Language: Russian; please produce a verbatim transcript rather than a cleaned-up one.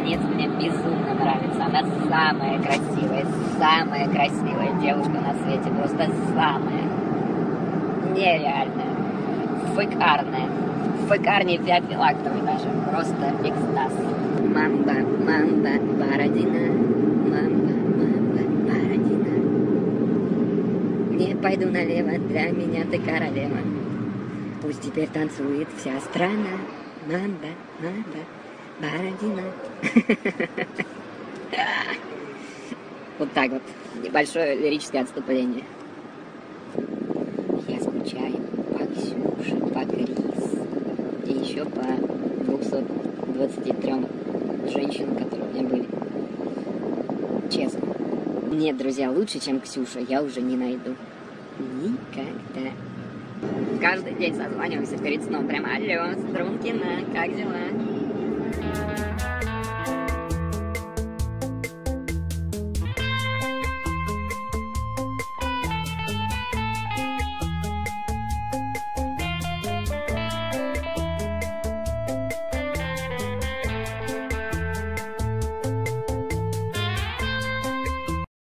Танец мне безумно нравится. Она самая красивая, самая красивая девушка на свете. Просто самая. Нереальная. Фыкарная. Фыкарнее феофилактовой даже. Просто экстаз. Мамба, мамба, Бородина. Мамба, мамба, Бородина. Не пойду налево, для меня ты королева. Пусть теперь танцует вся страна. Мамба, мамба, Бородина. Вот так вот. Небольшое лирическое отступление. Я скучаю по Ксюше, по Крис. И еще по двухсот двадцати трём женщинам, которые у меня были. Честно. Нет, друзья, лучше, чем Ксюша, я уже не найду. Никогда. Каждый день созваниваемся перед сном. Прям алло, Стрункина, как дела?